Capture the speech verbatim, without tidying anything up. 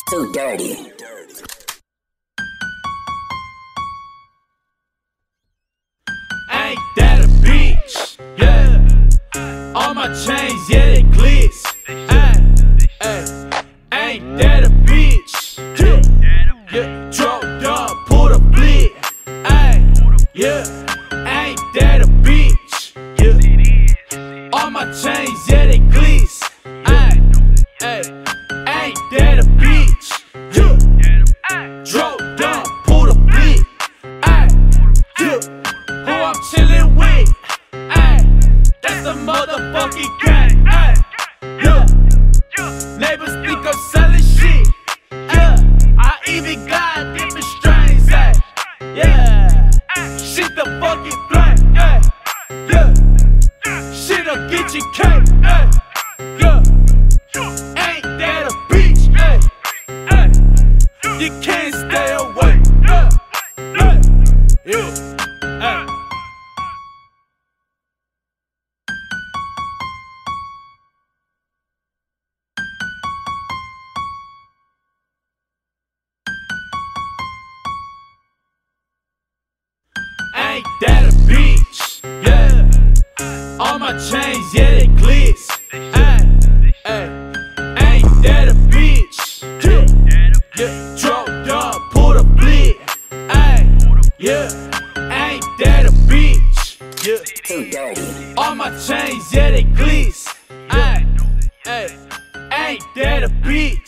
Too dirty. Ain't that a bitch? Yeah. All my chains, yeah, they glitz. Ay, ay. Ain't that a bitch? Yeah. Yeah. Drop down, pull the flick. Ay, yeah. Ain't that a bitch? Yeah. All my chains, yeah, they glitz. Ay, ay. Ain't that a bitch? Yeah. Drop down, pull the flick. Ay, yeah. Who I'm chillin' with? Ay, that's the motherfucking gang. Ay, yeah. Neighbors think I'm selling shit. Yeah, I even got different strains. Ay, yeah. Shit the fucking flame. Ay, yeah. Shit'll get you cake. Ay, yeah. Ain't that a bitch? Ay, ay. You can't stay away. Yeah, yeah, yeah. Ay. Ain't that a bitch? Yeah. All my chains, yeah, they glitz. Ay, ay. Ain't that a bitch? Yeah. Yeah. Drop down, pull the flick. Ay, yeah. Ain't that a bitch? Yeah. Too dirty. All my chains, yeah, they glitz. Ay, ay. Ain't that a bitch?